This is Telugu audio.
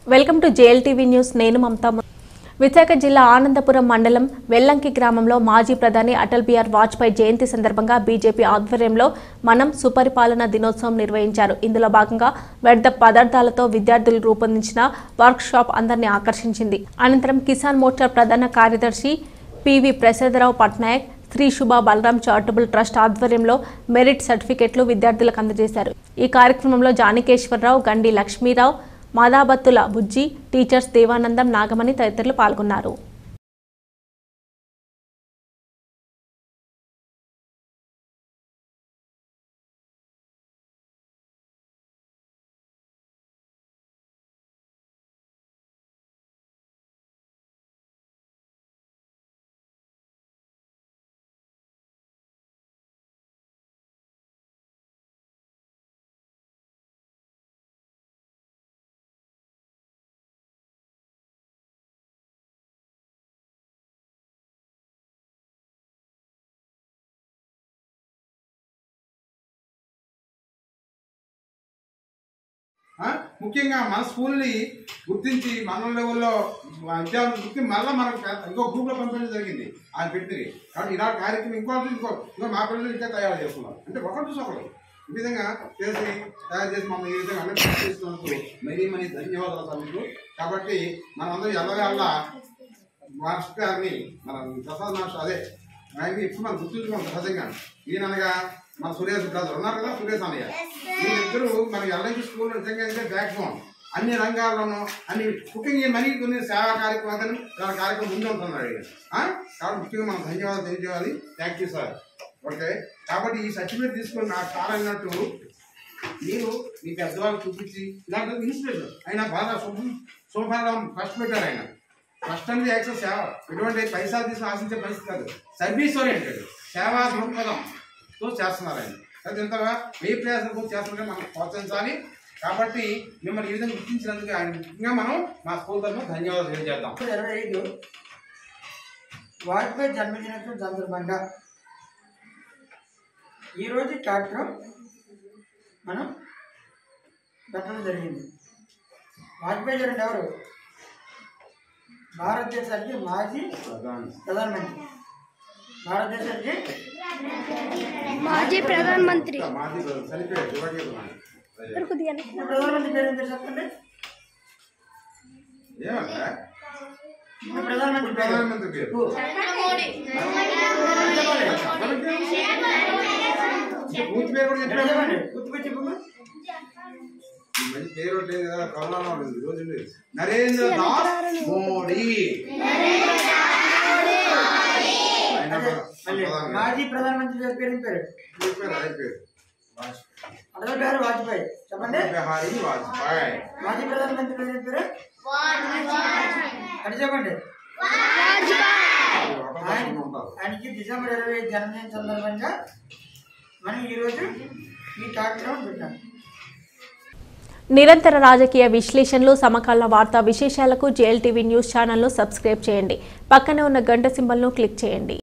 Welcome to JLTV news. నేను మమతా. విశాఖ జిల్లా ఆనందపురం మండలం వెల్లంకి గ్రామంలో మాజీ ప్రధాని అటల్ బిహారీ వాజ్పేయి జయంతి సందర్భంగా బీజేపీ ఆధ్వర్యంలో మనం సుపరిపాలన దినోత్సవం నిర్వహించారు. ఇందులో భాగంగా వ్యర్థ పదార్థాలతో విద్యార్థులు రూపొందించిన వర్క్ షాప్ అందరినీ ఆకర్షించింది. అనంతరం కిసాన్ మోర్చా ప్రధాన కార్యదర్శి PV Prasadarao Patnaik Shri Subha Balaram charitable trust ఆధ్వర్యంలో మెరిట్ సర్టిఫికెట్లు విద్యార్థులకు అందజేశారు. ఈ కార్యక్రమంలో జానకేశ్వరరావు, గండి లక్ష్మీరావు, మాదాబత్తుల బుజ్జి, టీచర్స్ దేవానందం, నాగమణి తదితరులు పాల్గొన్నారు. ముఖ్యంగా మన స్కూల్ని గుర్తించి మన లెవెల్లో విద్యార్థులు గుర్తి మళ్ళీ మనకు ఇంకో గ్రూప్లో పంపించడం జరిగింది. ఆయన పెట్టింది కాబట్టి ఇలాంటి కార్యక్రమం ఇంకో మా పిల్లలు ఇంకా తయారు చేస్తున్నారు. అంటే ఒకటి చూసి ఒకరు ఈ విధంగా తయారు చేసి మమ్మల్ని ఈ విధంగా అన్ని చేస్తున్నందుకు మరీ ధన్యవాదాలు సార్ మీకు. కాబట్టి మనందరూ ఎల్లవేళ్ళ మాస్టర్ గారిని మన ప్రసాద్ మాస్టర్ ఆయనకి ఇప్పుడు మనం గుర్తుంచుకోండి. సహజంగా ఈయనగా మన సురేష్ బ్రదర్ ఉన్నారు కదా, సురేష్ అన్నయ్య, వీళ్ళిద్దరూ మన ఎల్ఐసి స్కూల్ నిజంగా బ్యాక్ బోన్ అన్ని రంగాల్లోనూ అన్ని ముఖ్యంగా మరీ కొన్ని సేవా కార్యక్రమాలు కార్యక్రమం ముందు ఉంటున్నాడు. కాబట్టి ముఖ్యంగా మనం ధన్యవాదాలు తెలియజేయాలి. Thank you sir. ఓకే, కాబట్టి ఈ సర్టిఫికేట్ తీసుకొని నాకు చాలా అయినట్టు మీరు మీ పెద్దవాళ్ళు చూపించి ఇలాంటి ఇన్స్పిరేషన్ ఆయన బాగా శుభారం ఫస్ట్ పెట్టారు. ఆయన ఫస్ట్ అనేది యాక్సెస్ సేవ, ఎటువంటి పైసా తీసుకుని ఆశించే పరిస్థితి కాదు, సర్వీస్ ఓరియంటెడ్ సేవా దృక్పథంతో చేస్తున్నారు. ఆయన అది ఎంతగా ఏ ప్రయాసంతో చేస్తున్నారో మనం ప్రోత్సహించాలి. కాబట్టి మిమ్మల్ని ఈ విధంగా గుర్తించినందుకు ఆయన ముఖ్యంగా మనం మా స్కూల్ తరఫున ధన్యవాదాలు తెలియజేద్దాం. 25 వాజ్పేయి జన్మదినోత్సవం సందర్భంగా ఈరోజు కార్యక్రమం మనం పెట్టడం జరిగింది. వాజ్పేయి గారు ఎవరు? భారతదేశానికి మాజీ ప్రధానమంత్రి, భారతదేశానికి మాజీ ప్రధానమంత్రి. ప్రధానమంత్రి పేరు ఏంటో చెప్పండి. ప్రధానమంత్రి పేరు పూర్తి పేరు కూడా చెప్పండి. గుర్తుపెట్టి చెప్పమ్మా. మంచి పేరు లేదు కదా, కరోనా ఉంది రోజు. నరేంద్ర దాస్ మోడీ మాజీ ప్రధానమంత్రి గారి పేరు పేరు అటల్ బిహారీ వాజ్పేయి చెప్పండి. బిహారీ వాజ్పేయి. మాజీ ప్రధానమంత్రి పేరు పేరు అది చెప్పండి. ఆయనకి డిసెంబర్ 25 జన్మదిన సందర్భంగా మనం ఈరోజు ఈ కార్యక్రమం పెట్టాం. నిరంతర రాజకీయ విశ్లేషణలు, సమకాలీన వార్తా విశేషాలకు జేఎల్టీవీ న్యూస్ ఛానల్ను సబ్స్క్రైబ్ చేయండి. పక్కనే ఉన్న గంట సింబల్ను క్లిక్ చేయండి.